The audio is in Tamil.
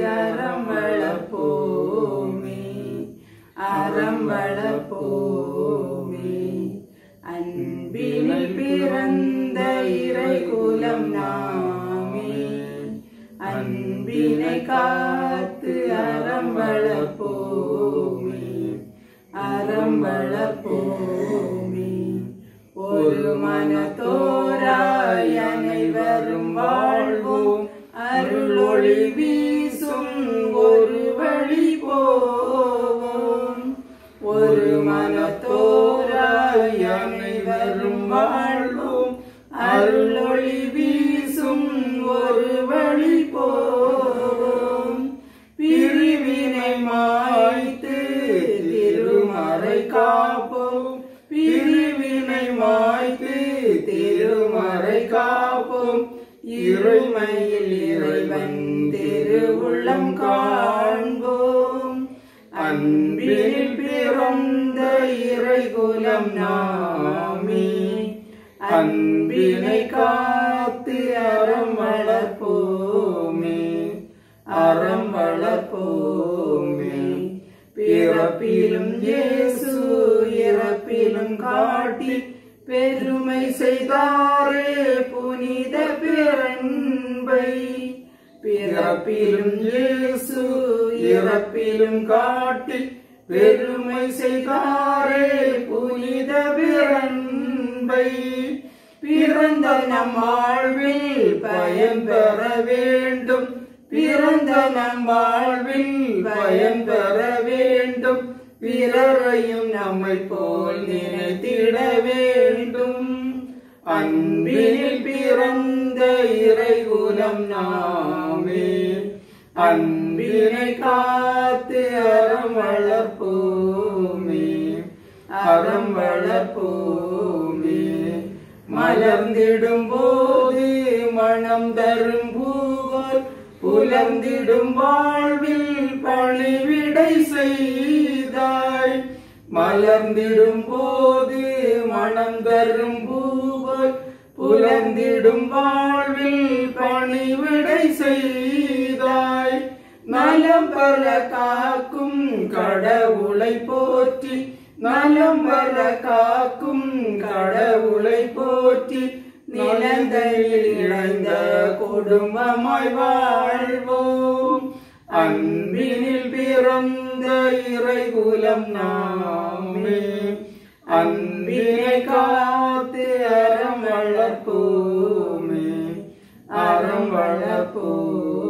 அறம் வளர்ப்போமே, அறம் வளர்ப்போமே. அன்பினில் பிறந்த இறைகுலம் நாமே, அன்பினை காத்து அறம் வளர்ப்போமே, அறம் வளர்ப்போமே. ஒரு மனத்தோராய் அனைவரும் வாழ்வோம், அருளொளி வீசும் ஒரு வழி போவோம். ஒரு மனத்தோராய் அனைவரும் வாழ்வோம், அருளொளி வீசும் ஒரு வழி போவோம். பிரிவினை மாய்த்து திருமறை காப்போம், பிரிவினை மாய்த்து திருமறை காப்போம். இருமையில் இறைவன் திருவுள்ளம் காண்போம். அன்பில் பிறந்த இறைகுலம் நாமே, அன்பினை காத்து அறம் வளர்ப்போமே, அறம் வளர்ப்போமே. பிறப்பிலும் இயேசு இறப்பிலும் காட்டி பெருமை செய்தாரே புனித பிறன்பை. பிறப்பிலும் இயேசு இறப்பிலும் காட்டி பெருமை செய்தாரே புனித பிறன்பை. பிறந்த நம் வாழ்வில் பயன் பெற வேண்டும், பிறந்த நம் வாழ்வில் பயன் பெற வேண்டும். பிறரையும் நம்மை போல் நினைத்திட வேண்டும். அன்பில் பிறந்த இறைகுலம் நாமே, அன்பினை காத்து அறம் வளர்ப்போமே, அறம் வளர்ப்போமே. மலர்ந்திடும் போது மனம் தரும் பூவோல் புலர்ந்திடும் வாழ்வில் பணிவிடை செய்தாய். மலர்ந்திடும் போது மனம் தரும் பூவோல் புலர்ந்திடும் வாழ்வில் பணிவிடை செய்தாய். நலம் பல காக்கும் கடவுளை போற்றி, நலம் பல காக்கும் கடவுளை போற்றி. நிலங்களில் இணைந்த குடும்பமாய் வாழ்வோம். அன்பினில் பிறந்த இறைகுலம் நாமே, அன்பினை காத்து அறம் வளர்ப்போமே, அறம் வளர்ப்போம்.